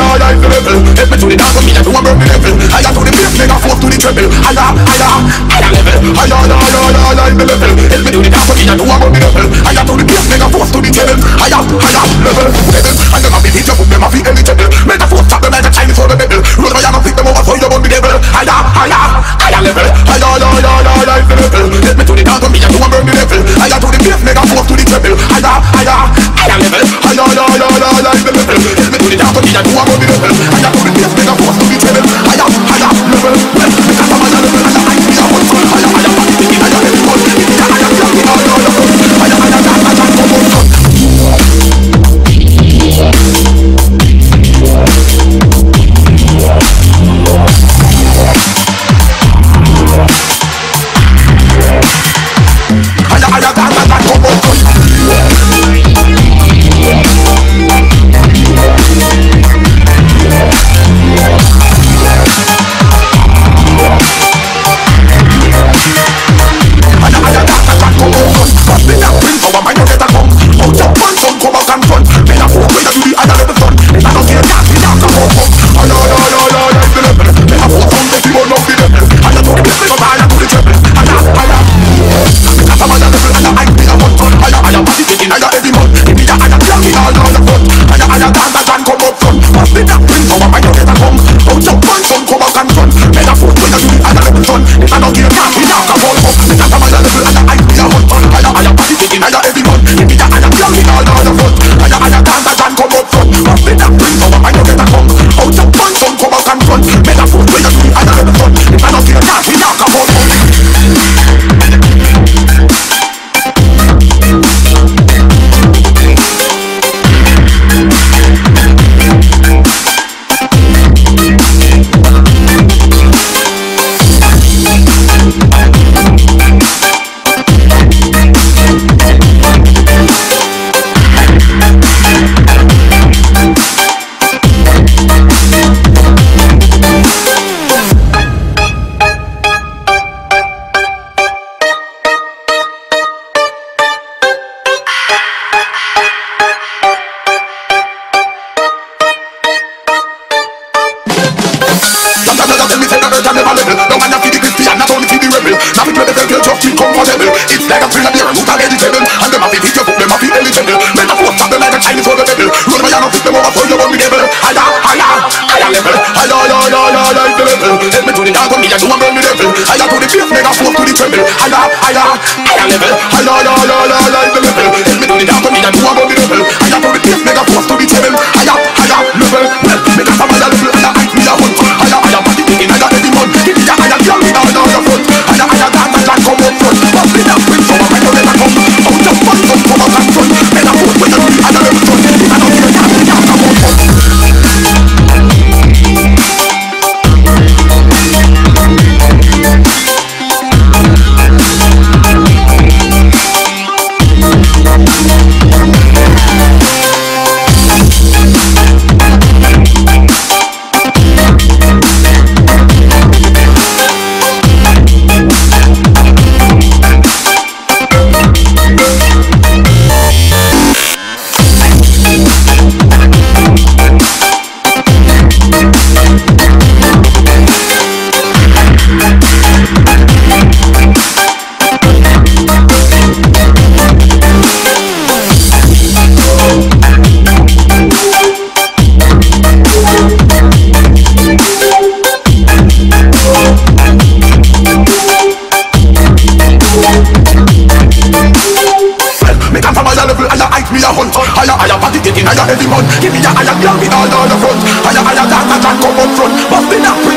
higher is the level. Let me to the dance, me I do a burn the level. Higher to the bass, mega force to the treble. Higher level. Higher is the level. Let me to the dance, me I do a burn the level. Higher to the bass, mega force to the treble. Higher level. And them a beat you, put them a feet eligible. Make a force tap them like a Chinese for the devil. Roll my hand and flick them over so you burn the devil. Higher level. Higher is the level. Let me to the dance, me I do a burn the level. Higher to the bass, mega force to the treble. Higher level. Higher is the level. Let me to the dance, me I do a burn the level. Higher to the bass, mega force to the treble. Higher level. Because I'm a level and I be a one. Higher everyone. Higher every month, give me a higher girl with all the front. Higher dance and come up front. Bust the knock.